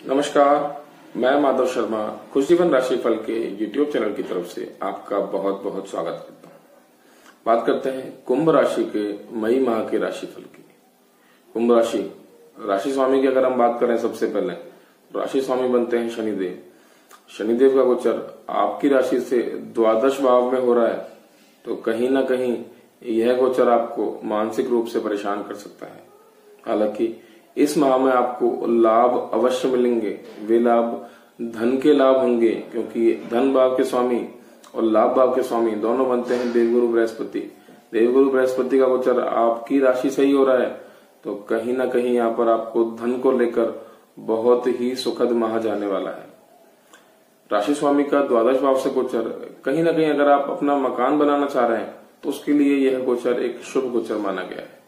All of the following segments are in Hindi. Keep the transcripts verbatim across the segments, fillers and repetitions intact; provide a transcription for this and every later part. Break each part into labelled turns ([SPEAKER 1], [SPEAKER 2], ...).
[SPEAKER 1] नमस्कार, मैं माधव शर्मा खुश जीवन राशिफल के यूट्यूब चैनल की तरफ से आपका बहुत बहुत स्वागत करता हूँ। बात करते हैं कुंभ राशि के मई माह के राशिफल की। कुंभ राशि राशि स्वामी की अगर हम बात करें, सबसे पहले राशि स्वामी बनते हैं शनिदेव। शनिदेव का गोचर आपकी राशि से द्वादश भाव में हो रहा है, तो कहीं ना कहीं यह गोचर आपको मानसिक रूप से परेशान कर सकता है। हालांकि इस माह में आपको लाभ अवश्य मिलेंगे। वे लाभ धन के लाभ होंगे, क्योंकि धन भाव के स्वामी और लाभ भाव के स्वामी दोनों बनते हैं देवगुरु बृहस्पति। देवगुरु बृहस्पति का गोचर आपकी राशि से ही हो रहा है, तो कहीं ना कहीं यहाँ पर आपको धन को लेकर बहुत ही सुखद माह जाने वाला है। राशि स्वामी का द्वादश भाव से गोचर, कहीं ना कहीं अगर आप अपना मकान बनाना चाह रहे हैं तो उसके लिए यह गोचर एक शुभ गोचर माना गया है।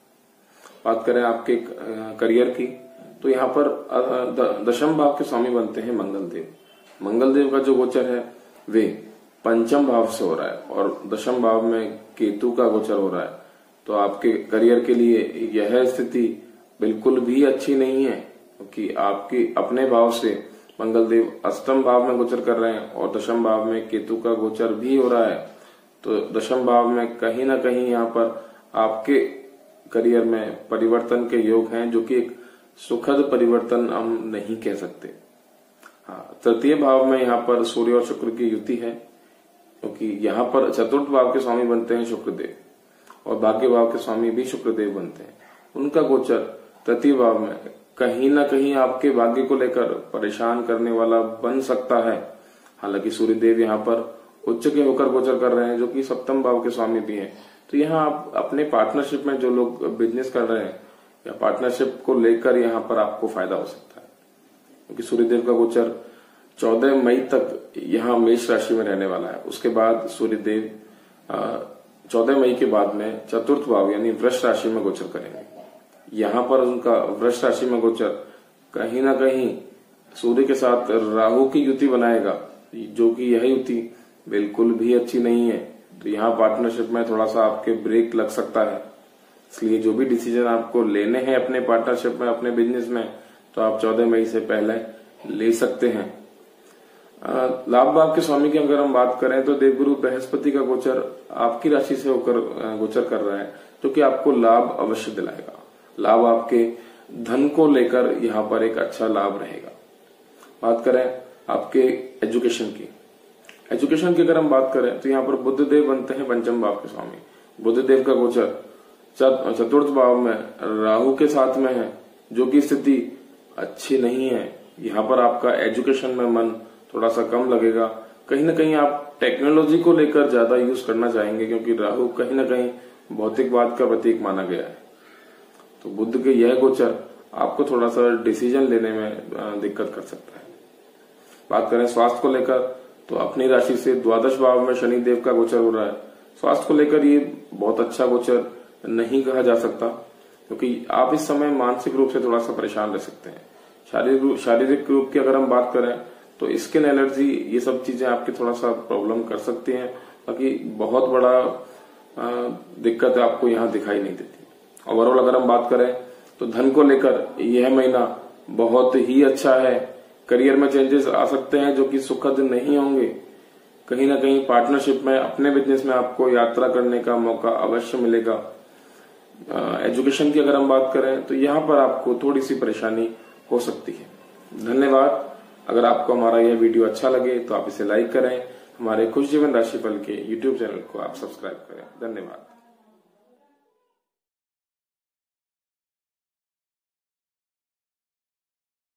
[SPEAKER 1] बात करें आपके करियर की, तो यहाँ पर दशम भाव के स्वामी बनते हैं मंगल देव। मंगल देव का जो गोचर है वे पंचम भाव से हो रहा है और दशम भाव में केतु का गोचर हो रहा है, तो आपके करियर के लिए यह स्थिति बिल्कुल भी अच्छी नहीं है, क्योंकि आपकी अपने भाव से मंगल देव अष्टम भाव में गोचर कर रहे हैं और दशम भाव में केतु का गोचर भी हो रहा है। तो दशम भाव में कहीं ना कहीं यहाँ पर आपके करियर में परिवर्तन के योग हैं, जो कि एक सुखद परिवर्तन हम नहीं कह सकते। हाँ, तृतीय भाव में यहाँ पर सूर्य और शुक्र की युति है, क्योंकि यहाँ पर चतुर्थ भाव के स्वामी बनते हैं शुक्रदेव और भाग्य भाव के स्वामी भी शुक्रदेव बनते हैं। उनका गोचर तृतीय भाव में कहीं ना कहीं आपके भाग्य को लेकर परेशान करने वाला बन सकता है। हालांकि सूर्यदेव यहाँ पर उच्च के होकर गोचर कर रहे हैं, जो कि सप्तम भाव के स्वामी भी हैं। तो यहाँ आप अपने पार्टनरशिप में जो लोग बिजनेस कर रहे हैं या पार्टनरशिप को लेकर यहाँ पर आपको फायदा हो सकता है, क्योंकि सूर्यदेव का गोचर चौदह मई तक यहाँ मेष राशि में रहने वाला है। उसके बाद सूर्यदेव चौदह मई के बाद में चतुर्थ भाव यानी वृष राशि में गोचर करेंगे। यहाँ पर उनका वृष राशि में गोचर कहीं ना कहीं सूर्य के साथ राहु की युति बनाएगा, जो कि यह युति बिल्कुल भी अच्छी नहीं है। तो यहाँ पार्टनरशिप में थोड़ा सा आपके ब्रेक लग सकता है। इसलिए जो भी डिसीजन आपको लेने हैं अपने पार्टनरशिप में, अपने बिजनेस में, तो आप चौदह मई से पहले ले सकते हैं। लाभ भाव के स्वामी की अगर हम बात करें, तो देवगुरु बृहस्पति का गोचर आपकी राशि से होकर गोचर कर रहा है, जो कि आपको लाभ अवश्य दिलाएगा। लाभ आपके धन को लेकर यहाँ पर एक अच्छा लाभ रहेगा। बात करें आपके एजुकेशन की, एजुकेशन की अगर हम बात करें, तो यहाँ पर बुध देव बनते हैं पंचम भाव के स्वामी। बुध देव का गोचर चतुर्थ भाव में राहु के साथ में है, जो कि स्थिति अच्छी नहीं है। यहाँ पर आपका एजुकेशन में मन थोड़ा सा कम लगेगा। कहीं ना कहीं आप टेक्नोलॉजी को लेकर ज्यादा यूज करना चाहेंगे, क्योंकि राहु कहीं ना कहीं भौतिकवाद का प्रतीक माना गया है। तो बुध के यह गोचर आपको थोड़ा सा डिसीजन लेने में दिक्कत कर सकता है। बात करें स्वास्थ्य को लेकर, तो अपनी राशि से द्वादश भाव में शनि देव का गोचर हो रहा है। स्वास्थ्य को लेकर ये बहुत अच्छा गोचर नहीं कहा जा सकता, क्योंकि आप इस समय मानसिक रूप से थोड़ा सा परेशान रह सकते हैं। शारीरिक शारीरिक रूप की अगर हम बात करें, तो स्किन एलर्जी, ये सब चीजें आपकी थोड़ा सा प्रॉब्लम कर सकती हैं, बाकी बहुत बड़ा दिक्कत आपको यहाँ दिखाई नहीं देती। ओवरऑल अगर हम बात करें, तो धन को लेकर यह महीना बहुत ही अच्छा है। करियर में चेंजेस आ सकते हैं, जो कि सुखद नहीं होंगे। कहीं ना कहीं पार्टनरशिप में, अपने बिजनेस में आपको यात्रा करने का मौका अवश्य मिलेगा। एजुकेशन की अगर हम बात करें, तो यहाँ पर आपको थोड़ी सी परेशानी हो सकती है। धन्यवाद। अगर आपको हमारा यह वीडियो अच्छा लगे तो आप इसे लाइक करें। हमारे खुश जीवन राशिफल के यूट्यूब चैनल को आप सब्सक्राइब करें। धन्यवाद।